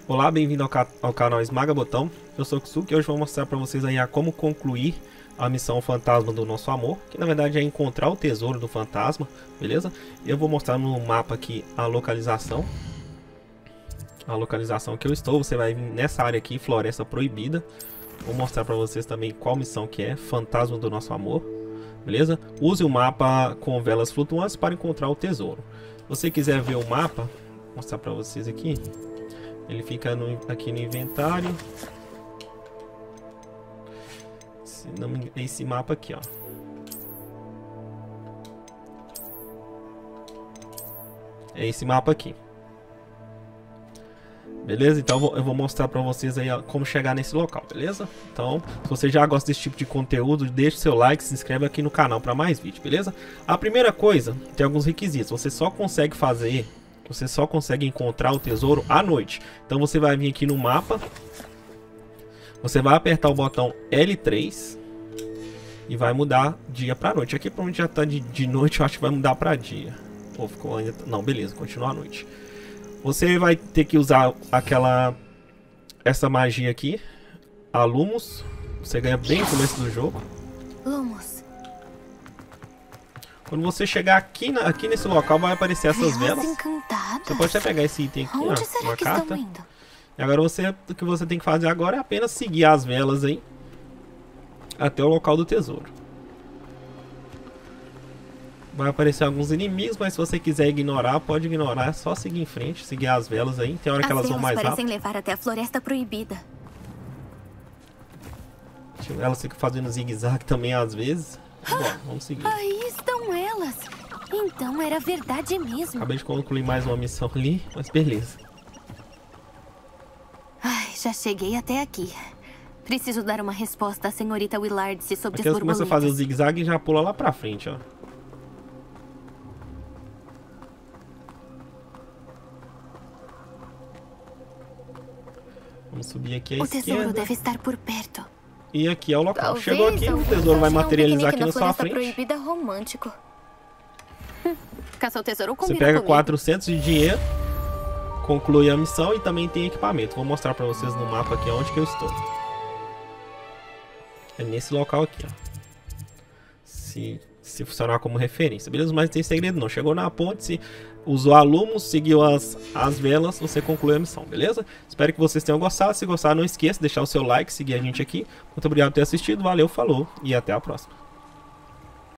Olá, bem-vindo ao canal Esmaga Botão. Eu sou o Ksuki e hoje vou mostrar para vocês aí como concluir a missão Fantasma do Nosso Amor, que na verdade é encontrar o tesouro do fantasma, beleza? E eu vou mostrar no mapa aqui a localização que eu estou. Você vai vir nessa área aqui, Floresta Proibida. Vou mostrar para vocês também qual missão que é, Fantasma do Nosso Amor, beleza? Use o mapa com velas flutuantes para encontrar o tesouro. Se você quiser ver o mapa, vou mostrar para vocês aqui. Ele fica aqui no inventário. É esse mapa aqui, ó. É esse mapa aqui. Beleza? Então eu vou mostrar pra vocês aí como chegar nesse local, beleza? Então, se você já gosta desse tipo de conteúdo, deixe seu like, se inscreve aqui no canal para mais vídeos, beleza? A primeira coisa, tem alguns requisitos. Você só consegue encontrar o tesouro à noite. Então você vai vir aqui no mapa. Você vai apertar o botão L3 e vai mudar dia para noite. Aqui para onde já está de noite, eu acho que vai mudar para dia. Ou ficou ainda... Não, beleza, continua à noite. Você vai ter que usar essa magia aqui, a Lumos. Você ganha bem no começo do jogo. Lumos. Quando você chegar aqui nesse local, vai aparecer essas velas. Você pode até pegar esse item aqui, ó, uma carta. E agora o que você tem que fazer agora é apenas seguir as velas aí até o local do tesouro. Vai aparecer alguns inimigos, mas se você quiser ignorar, pode ignorar. É só seguir em frente, seguir as velas aí. Tem hora que elas vão mais rápido. Parecem levar até a Floresta Proibida. Elas ficam fazendo zigue-zague também às vezes. Bom, vamos seguir. Aí estão elas. Então era verdade mesmo. Acabei de concluir mais uma missão ali, mas beleza. Ai, já cheguei até aqui. Preciso dar uma resposta à senhorita Willard sobre aqui as elas começam a fazer o zigue-zague e já pula lá pra frente, ó. Vamos subir aqui à esquerda. O tesouro deve estar por perto. E aqui é o local. Chegou aqui, o tesouro vai materializar aqui na sua frente. Proibida romântico. Caça o tesouro você pega 400 de dinheiro, conclui a missão e também tem equipamento. Vou mostrar pra vocês no mapa aqui onde que eu estou. É nesse local aqui, ó. Se funcionar como referência, beleza? Mas não tem segredo não. Chegou na ponte, se usou a Lumos, seguiu as velas, você concluiu a missão, beleza? Espero que vocês tenham gostado. Se gostaram, não esqueça de deixar o seu like, seguir a gente aqui. Muito obrigado por ter assistido, valeu, falou e até a próxima.